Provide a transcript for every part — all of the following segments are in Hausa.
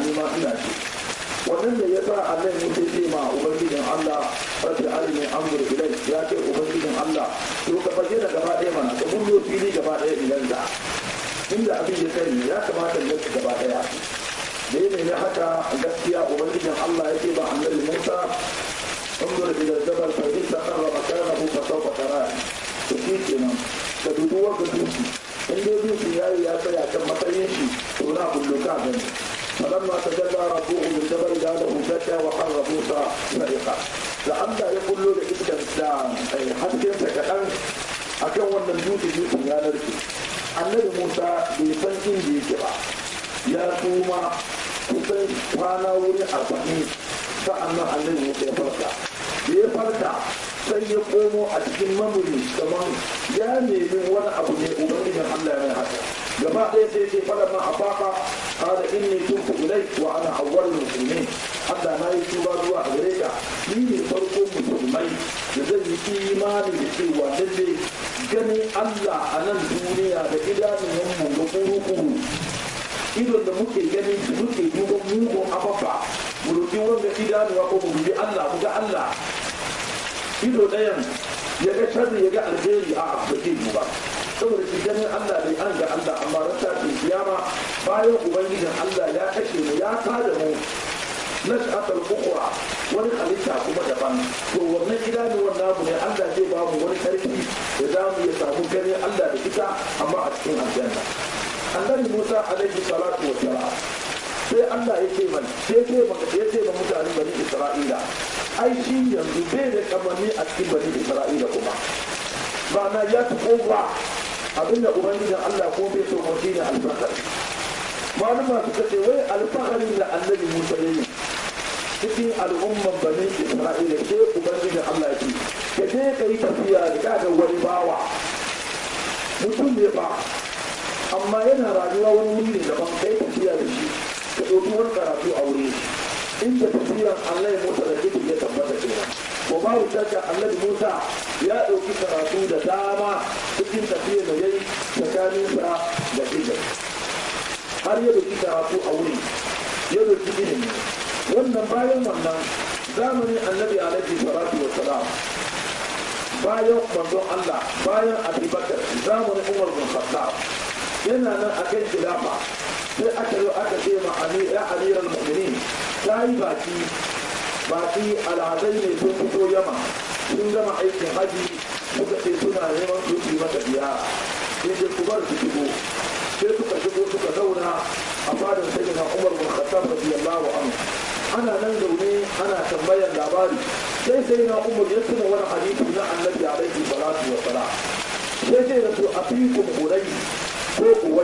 ni ma ina ce. Wannan ne ya sa Allah Musa ce ma ubangijin Allah rabbi arini anzur ilai, ya ce ubangijin Allah to ka bayyana gaba ɗaya mana, ka bullo fili gaba ɗaya idan da inda abin ya kai ya kamata ya ci gaba ɗaya. da ya nemi haka gaskiya ubangijin Allah ya ce ba annabi Musa انظر الى الجبل فإن استقر مكانه فسوف تراني. to shi kenan ka dubi wanda duki in dai duki ya tsaya kan matsayin shi to na kulluka gani. فلما تجلى ربه للجبل جعله دكا وخر موسى صعقا. da Allah ya kullo da iskan da haskensa kaɗan akan wannan dukin ya narke. Annabi Musa bai san inda yake ba, ya suma kusan kwana wuri 40 sa'annan annabi Musa ya farka. Da ya farka sai ya komo a cikin mamuri kamar ya nemi wani abu ne ubangijin Allah ya mai haka. Gaba ɗaya sai ce fara ma a faƙa kada inni tubtu ilaik wa ana awwalul muslimin. Allah na yi tuba zuwa a gare ka, ni ne farkon musulmai da zan yi imani da cewa lalle ganin Allah a nan duniya da idanun mu da kuru-kuru idon da muke gani muke duban mugun afafa mu roƙi wanda idanuwa ko mu dubi Allah mu ga Allah ido ɗayan ya ga sharri ya ga alheri a abbake mu ba. saboda shi ganin Allah bai an ga Allah, amma ran tashin kiyama bayan ubangijin Allah ya kashe mu ya tada mu nas'atul ukhra wani halitta kuma daban. to wannan idanuwan namu ne Allah zai ba mu wani karfi da za mu iya samu ganin Allah da ita amma a cikin aljanna. Annabi Musa alaihi salatu wa salam sai Allah ya ce man sai ya ce ma mutanen bani Isra'ila ai shi yanzu bai da kamanni a cikin bani Isra'ila kuma ba na ya tuko ba abinda ubangijin Allah ko bai so shi ne alfahari. malama suka ce wai alfaharin da annabi Musa ya yi cikin al'umman bani Isra'ila sai ubangijin Allah ya ce ka je ka yi tafiya da kaga wani bawa mutum ne ba amma yana rayuwa wani wuri daban kai tafiya da shi ka ɗauki wani karatu a wuri inda tafiyan Allah ya Musa da jikin ya tabbata kenan. ko babu shakka annabi Musa ya ɗauki karatu da dama cikin tafiya da yayi tsakaninsa da jikin har ya ɗauki karatu a wuri ya ɗauki ilimi. wannan bayan wannan zamanin annabi alaihi salatu wa salam bayan manzon Allah bayan Abubakar zamanin Umar bin Khattab yana nan a kan khilafa sai aka zo aka ce ma ya amiral mu'minin ta yi baki al'adai ne sun fito yama sun gama aikin haji suka ce suna neman su yi mata ziyara sai dai ku bar su shigo sai suka shigo suka zauna a fadin sayyidina Umar bin Khattab radiyallahu anhu. ana nan zaune ana tambayar labari sai sayyidina Umar ya tuna wani hadisi na annabi alaihi salatu wa salam sai ce da su afikum urai ko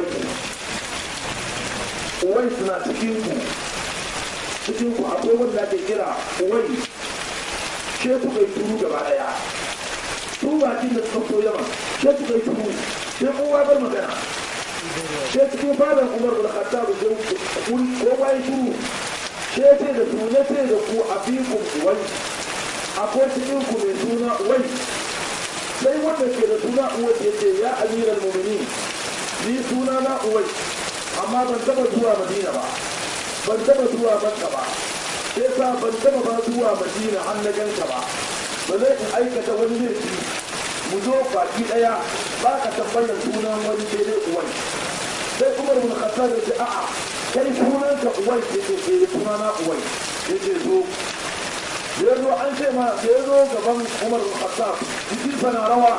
uwai suna cikin ku akwai wanda ake kira uwai ke suka yi turu gaba daya su bakin da suka so yamma ke suka yi turu sai kowa bar magana sai cikin fadan Umar bin Khattab sai kowa yi turu sai ce da su ne sai da ku a fikun uwai akwai cikin ku mai suna uwai sai wanda ke da suna uwai ya ce ya amiral mu'minin ni suna na uwai amma ban taba zuwa Madina ba, ban taba zuwa Makka ba, sai sa ban taba ba zuwa Madina har na ganka ba zai in aikata wani laifi mu zo baki daya ba ka tambayar sunan wani sai dai uwai. sai Umar bin Khattab ya ce a'a kai sunan ka uwai, yake sai suna na uwai, yake zo ya zo an ce ma ya zo gaban Umar bin Khattab jikin sa na rawa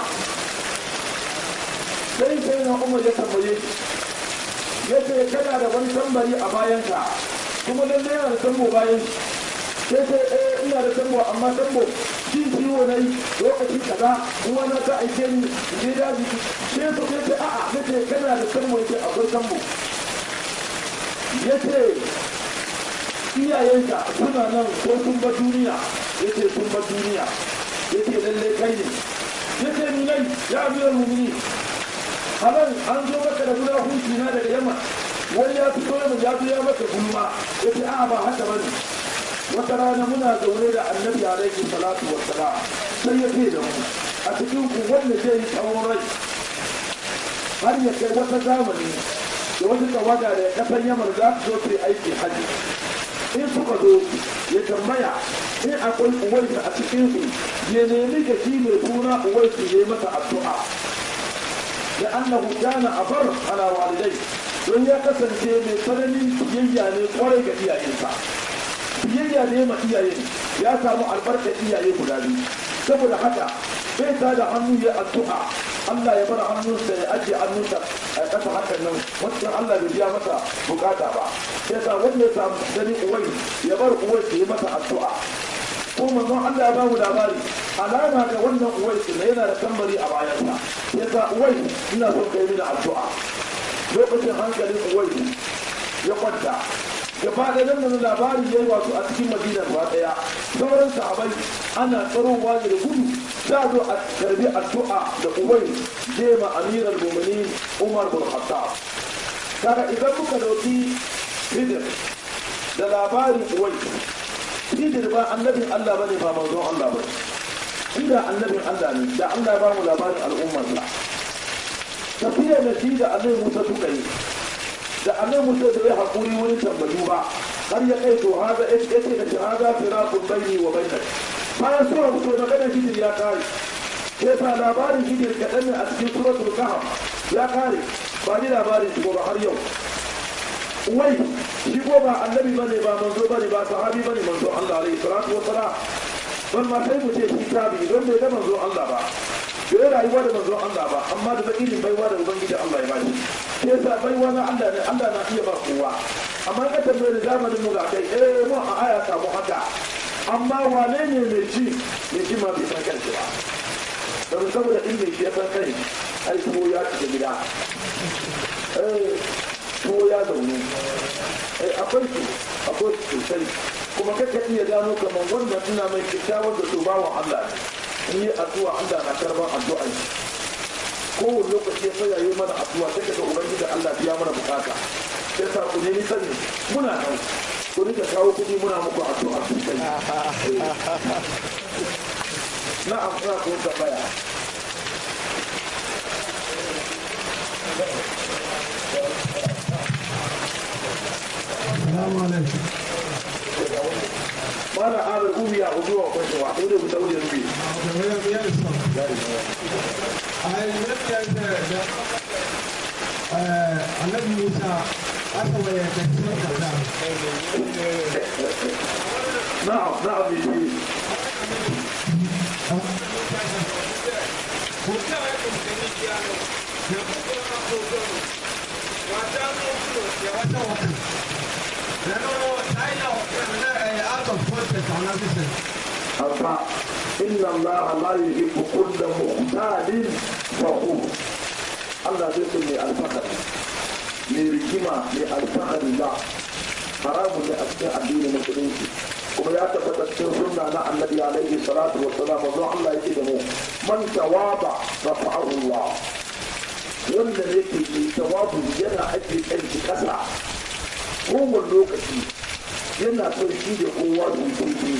sai na Umar ya tambaye shi ya ce kana da wani tambari a bayanka kuma lalle yana da tambo bayan shi sai ina da tambo amma tambo shi ciwo na yi lokaci kaza kuma na ta aike ni je daji sai to ya ce a'a ya ce kana da tambo ya ce akwai tambo ya ce iyayenka suna nan ko sun ba duniya ya ce sun ba duniya ya ce lalle kai ne ya ce ni nai ya biyar mumini halan an zo maka da guda hutu na daga yamma wani ya fito yamma ya zo ya maka gulma ya ce a'a ba haka bane. wata rana muna zaune da annabi alaihi salatu wassalam sai ya ce da mu a cikin ku wanda zai yi tsawon rai har ya kai wata zamani da wasu tawaga da kasar Yaman za su zo su yi aiki haji. In suka zo ya tambaya in akwai uwaisu a cikin su ya nemi da shi mai suna uwaisu ya yi masa addu'a da annahu kana abar ala walidai don ya kasance mai tsananin biyayya ne kwarai ga iyayensa. Biyayya ne ma iyayen ya samu albarkar iyaye guda biyu, saboda haka bai ta da hannu ya addu'a Allah ya bar hannunsa ya ajiye hannunsa a ƙasa hakan nan wancan Allah bai biya masa bukata ba. Sai sa wanda ya samu gani uwai ya bar uwai ya yi masa addu'a. Ko manzon Allah ya ba mu labari alama ga wannan uwai na yana da tambari a bayansa. Sai sa uwai ina son kai mini addu'a. Lokacin hankalin uwai ya kwanta gaba da nan labari ya yi wasu a cikin Madina gaba daya. Sauran sahabai ana tsarowa da gudu za zo a karbi addu'a da uwai jema amiral mu'minin Umar bin Khattab. Kaga idan muka dauki Hidir da labarin uwai, Hidir ba annabin Allah bane ba manzon Allah bane. Inda annabin Allah ne da Allah ya ba mu labarin al'ummar sa. Tafiya da shi da Annabi Musa suka yi. Da Annabi Musa da ya hakuri wurin tambayu ba har ya kai to haza yace da shahada firaqun bayni wa bainak. Bayan sura to magana Hidir ya kare. Sai sa labarin Hidir kadan ne a cikin suratul Kahf ya kare. Ba ni labarin shi ba har yau. Wai shi ko ba annabi bane ba manzo bane ba sahabi bane manzo Allah alaihi salatu wa salam. Ban ma sai mu ce shi tabi don bai da manzo Allah ba. Bai rayuwa da manzo Allah ba amma da irin baiwa da ubangiji Allah ya bashi. Sai sa baiwa na Allah ne, Allah na iya ba kowa. Amma ka tambaye da zamanin mu ga kai mu a aya samu haka. Amma wane ne mai ci ma bai san kanshi ba. Don saboda in mai shi ya san kai ai ko ya ci gida. Ko ya zaune akwai su sosai kuma kaka iya gano kamar wanda ina mai kyakkyawar da su bawan Allah ne in yi addu'a Allah na karban addu'a ne kowane lokaci ya yi mana addu'a sai kaga ubangiji Allah biya mana bukata sai sa ku nemi sani muna nan ku rika kawo kuɗi muna muku addu'a sosai na'am ina ko tambaya السلام عليكم. وانا عامل قومي يا عضو وكنت وحدودي وتقولي ربي النبي موسى أسوى يكسر كلام. نعم يجي أربعة إن الله لا يحب كل مختال فخور الله يسمي الفخر لرجمة للفخر الله حرام لأسماء الدين المسلمين kuma ya tabbata cikin sunna na annabi alaihi salatu wa salam wa Allah yake da mu man tawaba rafa'ahu Allah wanda yake yi tawabu yana ake kanki kasa kowane lokaci yana son shi da kowa rubutu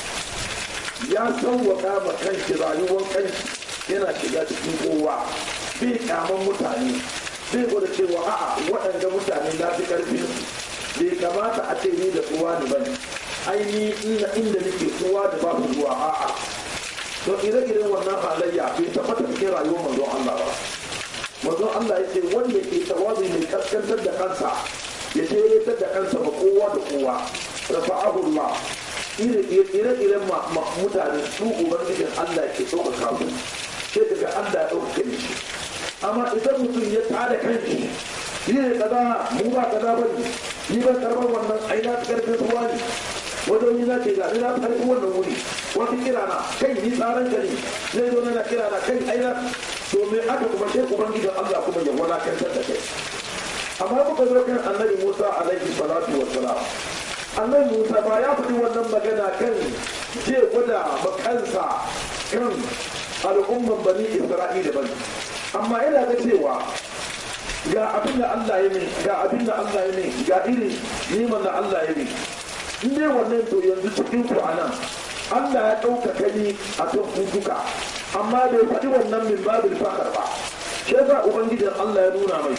ya sauwaka ma kanshi rayuwar kanshi yana shiga cikin kowa bai kaman mutane bai gwada cewa a'a waɗanda mutane na fi ƙarfin bai kamata a ce ni da kowa ne bane aini inda nake kowa da ba su zuwa a'a to ire-iren wannan halayya bai tabbata cikin rayuwar manzo Allah ba manzo Allah yake wanda ke tawazi mai kaskantar da kansa ya tere da kansa ba kowa da kowa rafa'ahu Allah ire-iren mutane su ubangijin Allah ke ɗaukaka su sai daga Allah ya ɗaukaka ne amma idan mutum ya tada kanshi yi ne kaza mu ba kaza ba ne ni ban karɓar wannan aina ta karfin ruwa ne wajen yi na ce ga ni na karfi wannan wuri wata kira na kai ni tsaron ka ne zai zo na kira na kai aina domin aka kuma sai ubangijin Allah kuma ya wadatar da kai amma muka zo kan annabi Musa alaihi salatu wa salam annabi Musa ba ya faɗi wannan magana kan zai gwada makansa kan al'umman bani Isra'ila bane amma ina ga cewa ga abin da Allah ya min ga abin da Allah ya min ga irin neman da Allah ya min in dai wannan to yanzu cikin ku anan Allah ya ɗaukaka ni a kan kuka amma bai faɗi wannan min babil fakar ba sai za ubangijin Allah ya nuna mai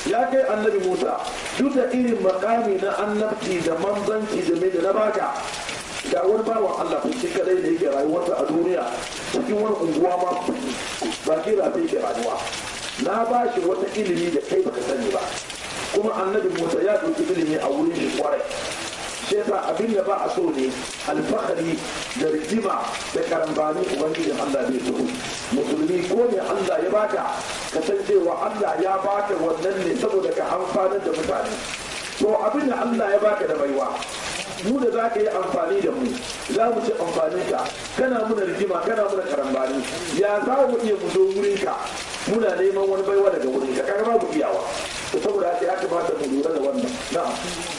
ya kai annabi Musa duk da irin makami na annabci da manzanci da mai da na baka ga wani bawan Allah shi kadai da yake rayuwarsa a duniya cikin wani unguwa ma ba ke rafi ke rayuwa na ba shi wata ilimi da kai baka sani ba kuma annabi Musa ya ɗauki ilimi a wurin shi kwarai shi yasa abin da ba a so ne alfahari da rigima da karambani ubangijin Allah bai so musulmi ko ne Allah ya baka ka san cewa Allah ya baka wannan ne saboda ka amfanar da mutane to abin da Allah ya baka da baiwa mu da za ka yi amfani da mu za mu ci amfani ka kana muna rigima kana muna karambani ya za mu iya mu zo wurin ka muna neman wani baiwa daga wurin ka kaga babu iyawa to saboda haka ya kamata mu lura da wannan na'am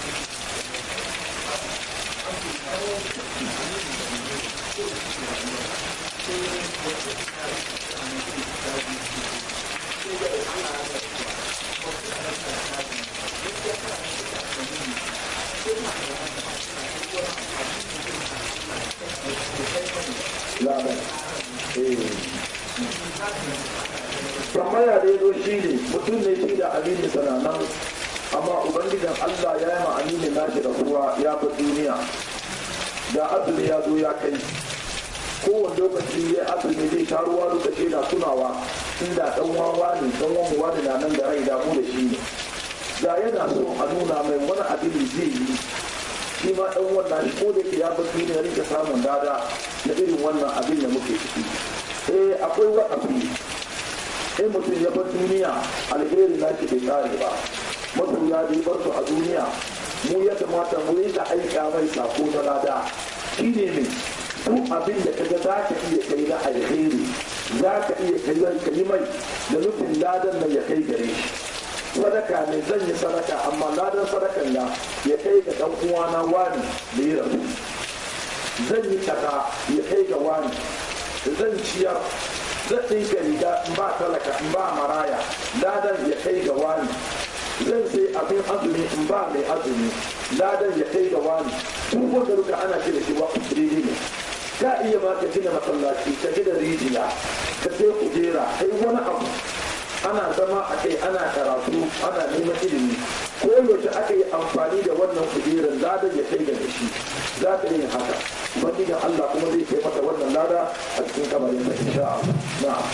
tambaya da ya zo shi ne mutum ne shi da amini sananan amma ubangijin Allah ya yi ma amini nashi da kuwa ya fi duniya da azumi ya zo ya kai kowane lokaci ya azumi zai sha ruwa lokaci na tunawa inda dan wawa ne dan wawa ne na nan da rai da mu da shi ne da yana so a nuna mai wani abin zai yi shi ma dan wannan ko da ke ya bar duniya rike samun dada na irin wannan abin da muke ciki akwai wa'afi in mutum ya bar duniya alheri na shi bai kare ba masoya da ya bar su a duniya mu ya kamata mu yi da aika mai sako na lada shi ne mai duk abin da kaga za ka iya kai na alheri za ka iya kai mai da nufin ladan nan ya kai gare shi sadaka ne zan yi sadaka amma ladan sadakan da ya kai ga dan uwana wani da ya rasu zan yi kaza ya kai ga wani zan ciyar zan ɗinka riga in ba talaka in ba maraya ladan ya kai ga wani zan sai abin azumi in ba mai azumi ladan ya kai ga wani duk wanda duka ana ce da shi wa daidai ne ka iya ma ka gina masallaci ka gina rijiya ka sai kujera kai wani abu ana zama a kai ana karatu ana neman ilimi ko yaushe aka yi amfani da wannan kujerar ladan ya kai ga shi za ka yi haka ubangijin Allah kuma zai kai mata wannan lada a cikin kamarin sa insha Allah na'am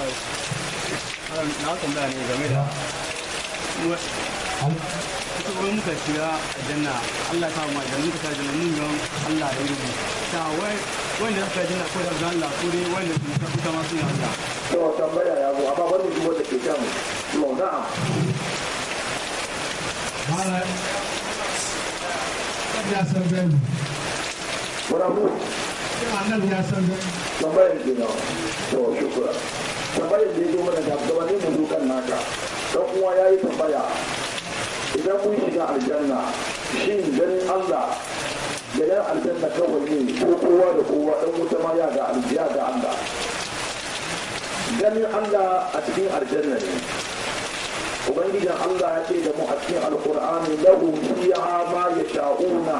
na tambaya ne game da ita wani muka shiga aljanna Allah ta ma idan muka ta aljanna mun ga Allah ya rubu ta wanda suka aljanna ko da Allah ko dai wanda suka fita ma suna Allah to tambaya ya zo amma bari mu wanda ke kan mu na'am mala ya san gani warabu annabi ya san gani tambayar ke na to shukura tambayar da ya zo mana da gabanin mu dukan naka dan uwa yayi tambaya idan mun shiga aljanna shin ganin Allah da yan aljanna kawai ne ko kowa da kowa dan wuta ma ya ga Allah ganin Allah a cikin aljanna ne ubangijin Allah ya ce da mu a cikin alqur'ani lahu fiha ma yasha'una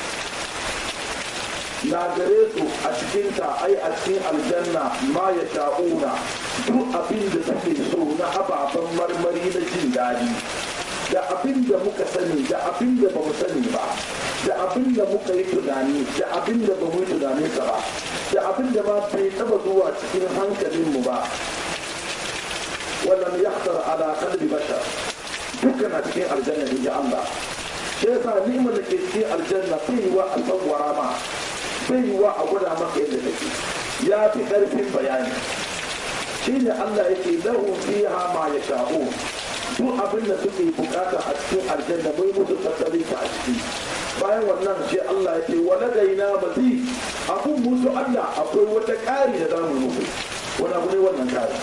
na gare su a cikinta ai a cikin aljanna ma yasha'una duk abin da suke so na ababen marmari na jin daɗi da abin da muka sani da abin da ba mu sani ba da abin da muka yi tunani da abin da ba mu yi tunanin sa ba da abin da ma bai taba zuwa cikin hankalinmu ba wannan yahtar ala qalbi bashar dukkan a cikin aljanna ne ya Allah shi yasa ni'imar da ke cikin aljanna bai yi wa alfawara ma bai yi wa a gwada maka yadda take ya fi karfin bayani shi ne Allah yake lahu fiha ma yasha'un duk abin da suke bukata a cikin aljanna bai musu tattali ta a ciki bayan wannan shi Allah ya ce wa ladaina mazid abun musu Allah akwai wata ƙari da zamu musu wani abu ne wannan ƙari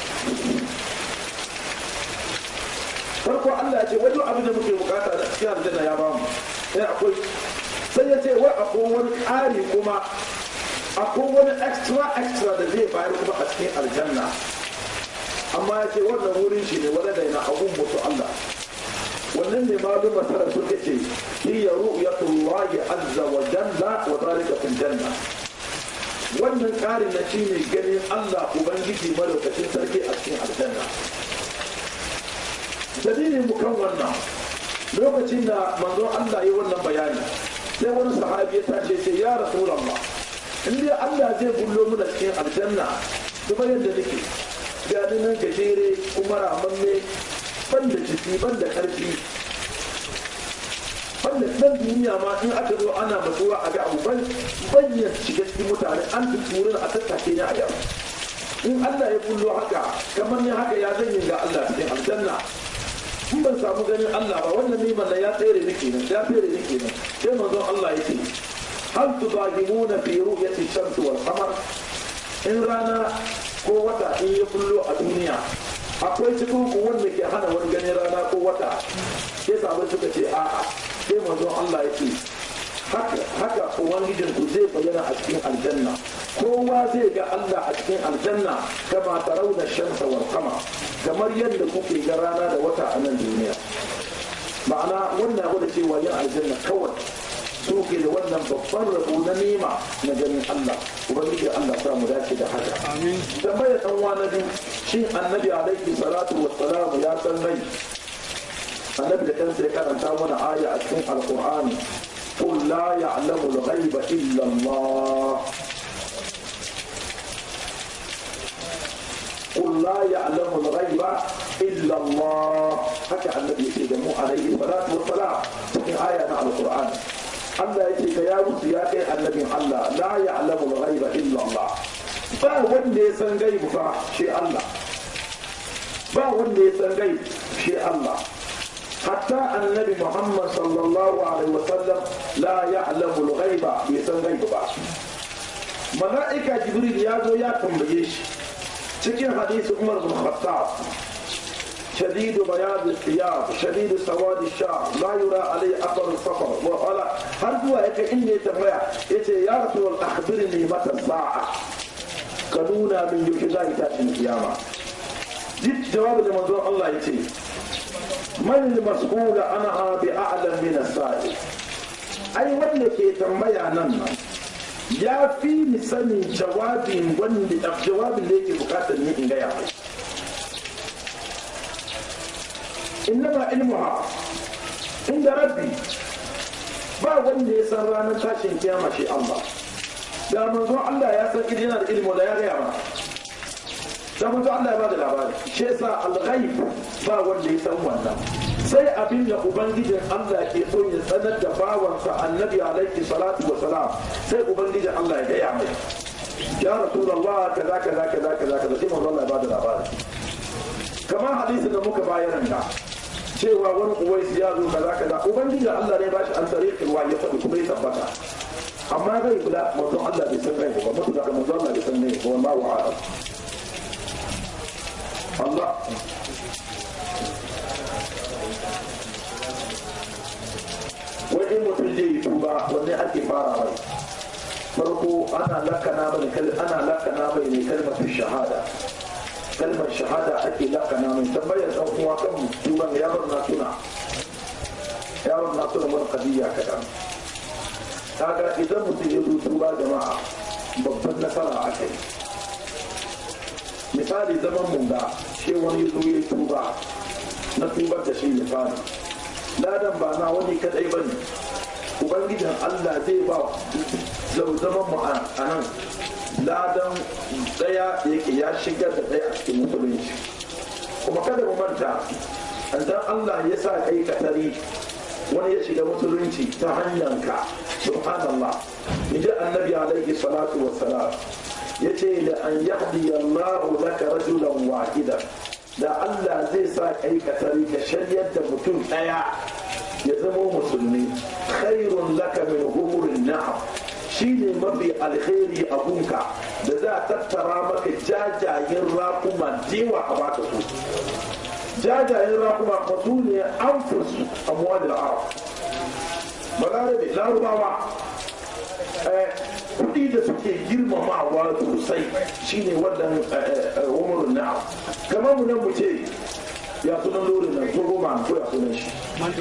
farko Allah ya ce wajen abin da muke bukata da cikin aljanna ya bamu sai akwai sai ya ce wai akwai wani ƙari kuma akwai wani extra da zai bayar kuma a cikin aljanna amma ya ce wannan wurin shi ne wani da yana abun mutu Allah wannan ne malum masara suka ce hiya ru'yatullahi azza wa jalla wa zalika fil janna wannan ƙarin na shi ne ganin Allah ubangiji madaukakin sarki a cikin aljanna dalilin mu kan wannan lokacin da manzon Allah ya wannan bayani sai wani sahabi ya tace sai ya rasulullah in dai Allah zai bullo mu da cikin aljanna kuma yadda nake ga ni nan gajere kuma ramamme ban da jiki ban da karfi ban da dan duniya ma in aka zo ana matsuwa a ga abu banyan shiga cikin mutane an tuturin a tattake ni a yau in Allah ya bullo haka kamar ne haka ya zanyi ga Allah cikin aljanna in ban samu ganin Allah ba wannan neman nan ya tsere ni kenan sai manzon Allah yake hal tudahimuna fi ru'yati shams wal qamar in rana ko wata in ya bullo a duniya akwai cikin ku wanda ke hana wani ganin rana ko wata sai sabon suka ce a'a sai manzon Allah yake haka ubangijin ku zai bayyana a cikin aljanna kowa zai ga Allah a cikin aljanna kama tarawna shamsa wal qamar kamar yadda kuke ga rana da wata a nan duniya ma'ana wannan abu da cewa yin aljanna kawai su ke da wannan babban rabo na nema na ganin Allah ubangiji Allah sa mu dace da haka amin tambaya dan wani biyu shin annabi alaihi salatu wassalam ya san rai annabi da kansa ya karanta mana aya a cikin alqur'ani قل لا يعلم الغيب إلا الله قل لا يعلم الغيب إلا الله حكى النبي سيدنا عليه الصلاة والسلام في آية على القرآن الله يتيك يا مسياك النبي الله لا يعلم الغيب إلا الله با wanda ya san gaibu fa shi Allah ba wanda ya san gaibu shi Allah حتى النبي محمد صلى الله عليه وسلم لا يعلم الغيب يسن غيب با ملائكة جبريل يازو يا تنبيش تكين حديث عمر بن الخطاب شديد بياض الثياب شديد سواد الشعر لا يرى عليه اثر السفر وقال هل هو هيك اني تبع يا رسول الله اخبرني متى الساعه قالونا من يوشدا تاتي القيامه جبت جواب لموضوع الله يتي من المسؤول عنها بأعلم من السائل أي wanda ke tambaya nan ya fi ni sanin jawabin da yake bukatar ni in gaya mai innama ilmuha inda rabbi ba wanda ya san ranar tashin kiyama shi Allah da manzo Allah ya san idan yana da ilmu da ya gaya ma da manzo Allah ya ba da labari shi yasa al-ghaib ba wanda ya san wannan sai abin da ubangijin Allah ke so ya sanar da bawansa annabi alaihi salatu wa salam sai ubangijin Allah ya gaya mai ya rasulullah kaza sai manzo Allah ya ba da labari kamar hadisin da muka bayar da cewa wani uwais ya zo kaza ubangijin Allah ne ba shi an tariqin wa ya faɗi kuma ya tabbata amma zai kula manzo Allah bai san rai ba mutu da manzo Allah bai san ne ba wallahu a'lam Allah wani mutum zai yi tuba wanne ake fara mai farko ana lakana mai ne kalmar shahada kalmar shahada ake lakana mai tambayar dan uwa kan tuban yaron na tuna wani kadiya kadan kaga idan mutum ya zo tuba jama'a babban nasara aka yi misali zaman mun ga shi wani zo ya tuba na tubar da shi misali ladan ba na wani kadai ba ne ubangijin Allah zai ba zaman mu a nan ladan daya yake ya shigar da daya a cikin musulunci kuma kada mu manta dan Allah ya sa kai katari wani ya shiga musulunci ta hanyar ka subhanallah idan annabi alaihi salatu wassalam yace da an yahdi Allah laka rajulan wahida da Allah zai sa kai katari ka shiryar da mutum daya ya zama musulmi khairun laka min humurin na'am shine mafi alkhairi a gunka da za a tattara maka jajayen rakuma dewa a baka su jajayen rakuma ba su ne an fusu amwalil arab balarabe larubawa kudi da suke girmamawa sosai shine wannan umurin na'am kamar mu nan mu ce ya sunan lorin nan togo man ko ya sunan shi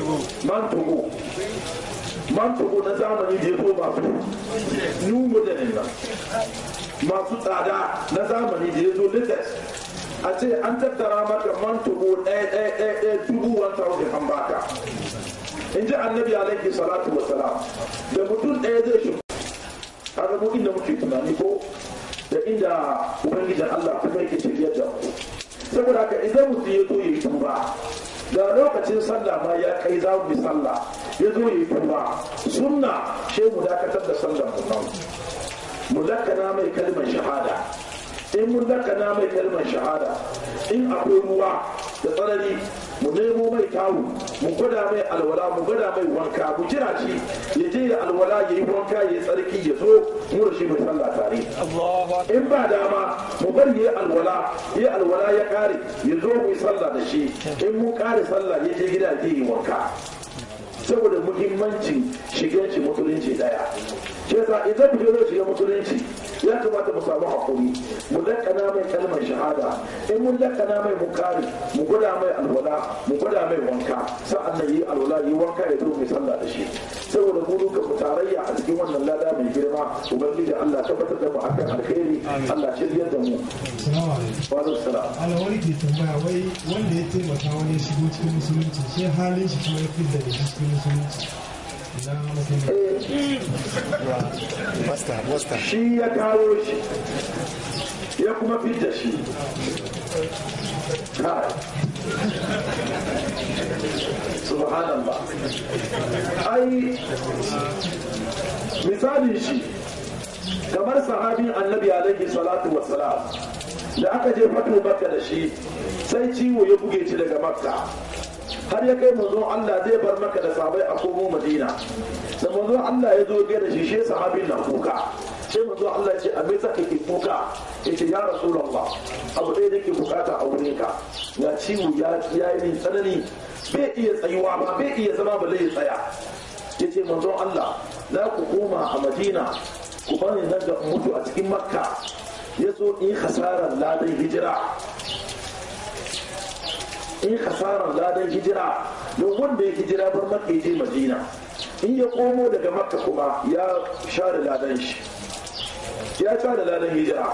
mantogo na zamani da ya zo masu new modern nan masu tsada na zamani da ya zo latest a ce an tattara maka man tubu ɗaya dubu 1000 an baka. In ji annabi alaihi salatu wa salam, da mutum ɗaya zai shi a rabu inda muke tunani ko da inda ubangijin Allah kuma yake shirya da mu. Saboda haka idan mutum ya zo ya yi tuba, da lokacin sallah ma ya kai za mu yi sallah, ya zo ya yi tuba, sunna shi mu dakatar da sallar mu nan, mu lakana mai kalmar shahada. In mun lakana mai kalmar shahada, in akwai ruwa da tsanani mu nemo mai tawu, mu gwada mai alwala, mu gwada mai wanka, mu jira shi ya je ya alwala, ya yi wanka, ya yi tsarki, ya zo mu da shi mai sallah tare. In ba dama mu bari ya alwala ya kare, ya zo mu yi sallah da shi. In mun kare sallah ya je gida ya yi wanka. Saboda muhimmancin shigen shi musulunci daya. Shi yasa idan mu je shiga musulunci ya kamata mu samu hakuri, mu lakana mai kalmar shahada. In mun lakana mai mukari, mu gwada mai alwala, mu gwada mai wanka, sa'an nan yi alwala, yi wanka, ya zo mai sallah da shi. Saboda mu duka mu tarayya a cikin wannan lada mai girma, ubangiji Allah tabbatar da mu akan alkhairi, Allah shiryar da mu. Wa alaikum salam. Wani ke tambaya wai wanda ya taimaka wani ya shigo cikin musulunci, sai halin shi kuma ya fidda da cikin musulunci. Shi ya kawo shi ya kuma fidda shi. Subhanallah. Ai misalin shi kamar sahabin annabi alaihi salatu wassalam da aka je fatu Makka da shi, sai ciwo ya buge shi daga Makka har ya kai manzon Allah zai bar Makka da sahabbai a komo Madina. Da manzon Allah ya zo ga da shi, shi sahabin na kuka. Sai manzon Allah ya ce a me saka ke kuka? Yace ya Rasulullah, abu ɗaya nake bukata a wurin ka. Ya ciwo ya yi tsanani, bai iya tsayuwa ba, bai iya zama ba zai tsaya. Yace manzon Allah, za ku koma a Madina ku bani nan da mutu a cikin Makka. Ya so in hasarar ladan hijira. In hasarar ladan hijira, don wanda ya hijira bar Makka ya je Madina, in ya komo daga Makka kuma ya share ladan shi, ya share ladan hijira.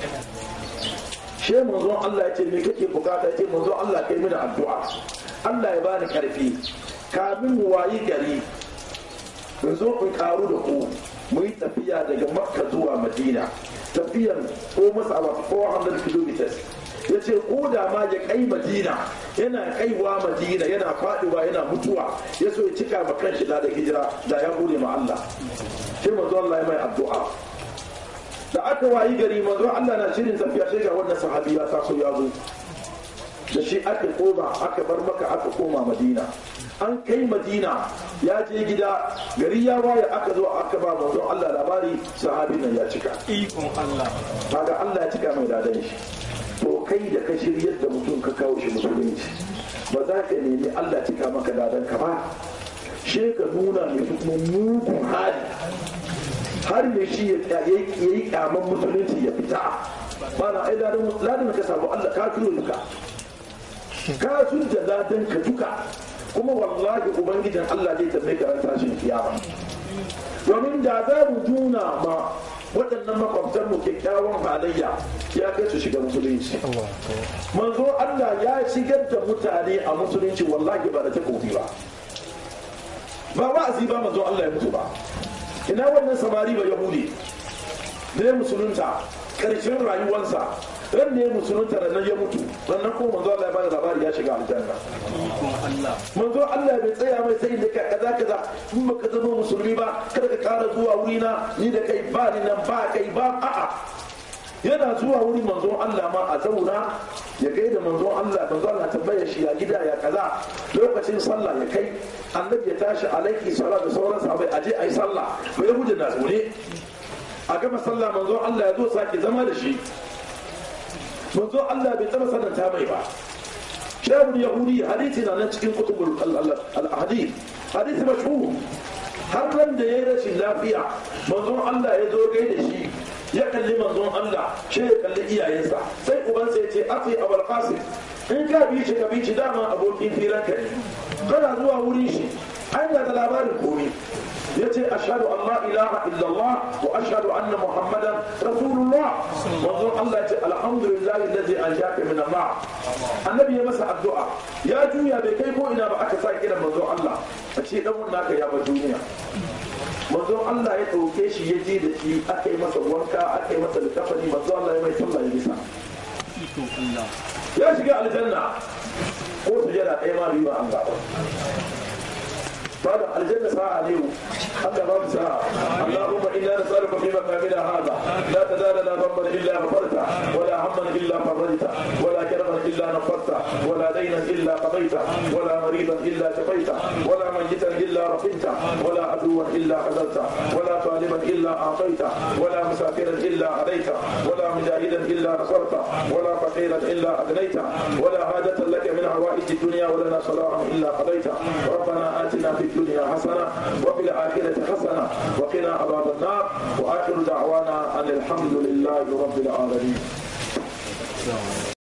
She manzon Allah ya ce me kake bukata? Ya ce manzon Allah kai mini addu'a, Allah ya bani karfi kamin mu wayi gari in zo in karu da ku, mu yi tafiya daga Makka zuwa Madina, tafiyan ko masa 400 kilometers. Ya ce ko da ma ya kai Madina, yana kaiwa Madina yana faduwa yana mutuwa, ya so ya cika ma kanshi da hijira, da ya gode ma Allah. Sai manzo Allah ya mai addu'a. Da aka wayi gari manzo Allah na shirin tafiya, sai ga wannan sahabi ya taso ya zo da shi, aka koma aka bar Makka aka koma Madina. An kai Madina, ya je gida, gari ya waye, aka zo aka ba manzo Allah labari, sahabi nan ya cika. Ikon Allah. Kaga Allah ya cika mai ladan shi. To kai da ka shiryar da mutum ka kawo shi musulunci, ba za ka nemi Allah cika maka ladan ka ba, she ka nuna mai kuma mugun hali har ne shi ya yi kyaman musulunci ya fita. Ba na ai ladan ka samu Allah ka turo duka, ka sunta ladan ka duka, kuma wallahi ubangijin Allah zai tambaye ka ran tashin kiyama. Domin da za mu nuna ma waɗannan makwabtan mu kyakkyawan halayya, ya kai su shiga musulunci. Manzo Allah ya shigar da mutane a musulunci wallahi ba da takobi ba, ba wa'azi ba manzo Allah ya mutu ba. Ina wannan samari ba Yahudi da ya musulunta karshen rayuwarsa, ran ne musulunta da nan ya mutu, sannan ko manzo Allah ya bada labari ya shiga aljanna. Manzo Allah bai tsaya mai sai da ka kaza in baka zama musulmi ba kada ka kara zuwa wurina, ni da kai ba ni nan ba kai ba, a'a. Yana zuwa wurin manzon Allah ma a zauna ya gaida manzon Allah, manzon Allah tambaya shi ya gida ya kaza. Lokacin sallah ya kai, annabi ya tashi alaihi salatu da sauran sahabbai aje ayi sallah, bai yahudi na zaune a gama sallah, manzon Allah ya zo sake zama da shi. Manzon Allah bai taba sananta mai ba. Shehul Yahudi, hadisi na nan cikin kutubul al-hadith, hadisi mashhur. Har ran da yayi rashin lafiya, manzon Allah ya zo gaida shi, ya kalli manzon Allah, shi ya kalli iyayensa, sai ubansa ya ce afi Abul Qasim, in ka bi shi ka bi shi, dama abokin firanka ne, kana zuwa wurin shi an ga da labarin komai. yace ashhadu an la ilaha illallah wa ashhadu anna muhammadan rasulullah manzo Allah yace alhamdulillahi alladhi anjaka min al-ma' annabi ya masa addu'a ya juya bai kai ko ina ba aka sa kiran manzo Allah a ce dan wannan naka ya ba duniya manzo Allah ya dauke shi ya je da shi aka yi masa wanka aka yi masa likafani manzo Allah ya mai sallah ya bisa ya shiga aljanna ko sujada ɗaya ma riba an gaba بعد الجنة ساعة اليوم حتى باب ساعة اللهم إنا نسألك في مقامنا هذا لا تزال لنا ذنبا إلا غفرته ولا هما إلا فرجته ولا كربا إلا نفرته ولا دينا إلا قضيته ولا مريضا إلا شفيته ولا ميتا إلا رحمته ولا عدوا إلا خذلته ولا طالبا إلا أعطيته ولا مسافرا إلا هديته ولا مجاهدا إلا نصرته ولا فقيرا إلا أغنيته ولا حاجة لك من حوائج الدنيا ولنا صلاح إلا قضيته ربنا آتنا في الدنيا حسنة وفي الآخرة حسنة وقنا عذاب النار وآخر دعوانا أن الحمد لله رب العالمين.